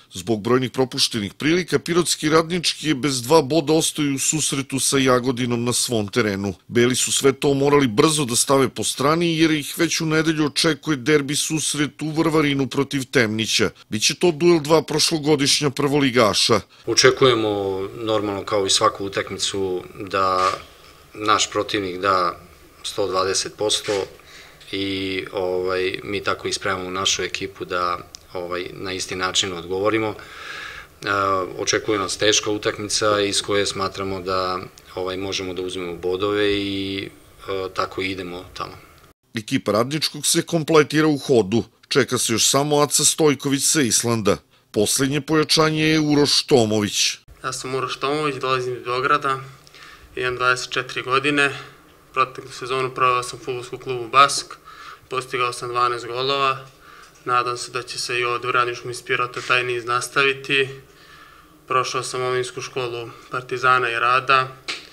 Zbog brojnih propuštenih prilika, Pirotski Radnički je bez 2 boda ostaju u susretu sa Jagodinom na svom terenu. Beli su sve to morali brzo da stave po strani jer ih već u nedelju očekuje derbi susret u Varvarinu protiv Temnića. Biće to duel 2 prošlogodišnja prvoligaša. Očekujemo normalno kao i svaku utakmicu da naš protivnik da 120% i mi tako ispremamo našu ekipu da na isti način odgovorimo. Očekuje nas teška utakmica iz koje smatramo da možemo da uzmemo bodove i tako idemo tamo. Ekipa Radničkog se kompletira u hodu. Čeka se još samo Aca Stojković sa Islanda. Poslednje pojačanje je Uroš Tomović. Ja sam Uroš Tomović, dolazim iz Beograda, imam 24 godine. Proteklu sezonu proveo sam u fudbalskom klubu Bask, postigao sam 12 golova. Nadam se da će se i ovde u Radničkom iz Pirota taj niz nastaviti. Prošao sam omladinsku školu Partizana i Rada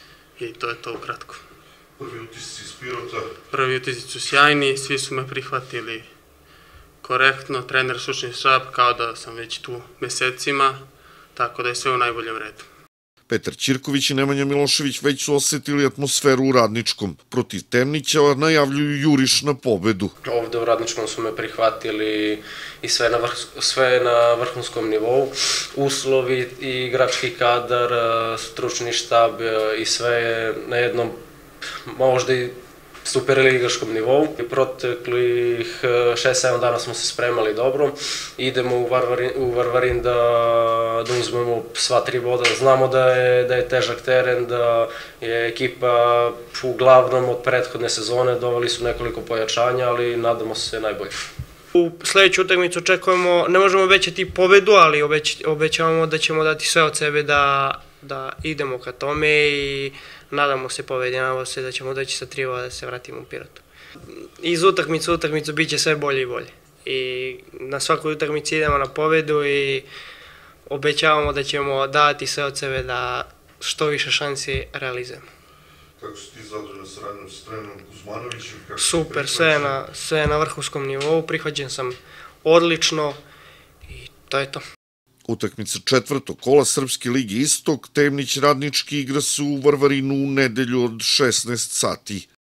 i to je to ukratko. Prvi utisci iz Pirota? Prvi utisci su sjajni, svi su me prihvatili korektno, trener, stručni štab, kao da sam već tu mesecima, tako da je sve u najboljem redu. Petar Ćirković i Nemanja Milošević već su osetili atmosferu u Radničkom. Protiv Temnića najavljuju juriš na pobedu. Ovde u Radničkom su me prihvatili i sve na vrhunskom nivou. Uslovi i igrački kadar, stručni štab i sve na jednom možda i superligaškom nivou. Proteklih 6-7 dana smo se spremali dobro. Idemo u Varvarin da uzmemo sva 3 boda. Znamo da je težak teren, da je ekipa uglavnom od prethodne sezone, doveli su nekoliko pojačanja, ali nadamo se najbolje. U sledeću utakmicu očekujemo, ne možemo obećati pobedu, ali obećavamo da ćemo dati sve od sebe da idemo ka tome i nadamo se pobedi, nadamo se da ćemo doći sa 3 boda da se vratimo u Pirotu. Iz utakmice u utakmicu bit će sve bolje i bolje. I na svakoj utakmici idemo na pobedu i obećavamo da ćemo dati sve od sebe da što više šansi realizujemo. Kako si ti zadovoljan saradnjom sa trenerom Kuzmanovićem? Super, sve na vrhunskom nivou, prihvaćen sam odlično i to je to. Utakmica 4. kola Srpske ligi Istok, Temnić Radnički igra se u Varvarinu u nedelju od 16 sati.